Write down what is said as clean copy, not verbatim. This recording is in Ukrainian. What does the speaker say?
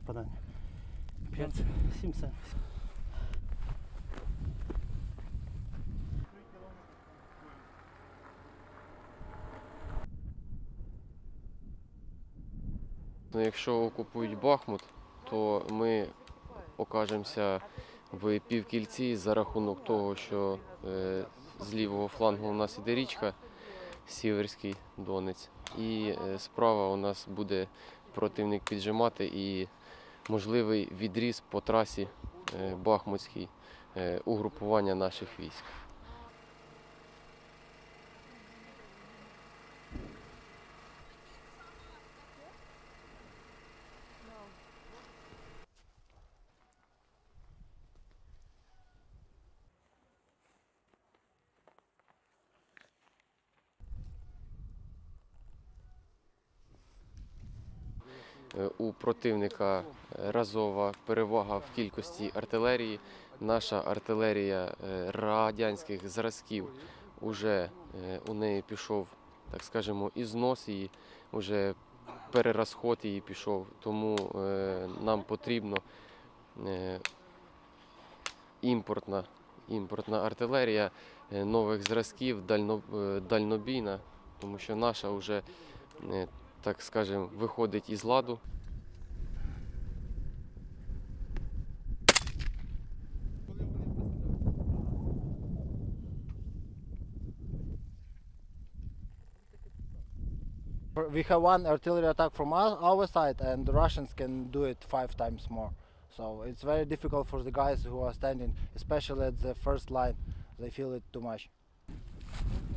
попадання. 5, 7 см. Якщо окупують Бахмут, то ми окажемося в півкільці за рахунок того, що з лівого флангу у нас іде річка Сіверський Донець, і справа у нас буде противник піджимати і можливий відріз по трасі Бахмутській угрупування наших військ. У противника разова перевага в кількості артилерії. Наша артилерія радянських зразків, уже у неї пішов, так скажемо, ізнос її, вже перерозход її пішов, тому нам потрібно імпортна артилерія нових зразків, дальнобійна, тому що наша вже, так скажемо, виходить із ладу. We have one artillery attack from our side, and the Russians can do it 5 times more. So it's very difficult for the guys who are standing, especially at the first line. They feel it too much.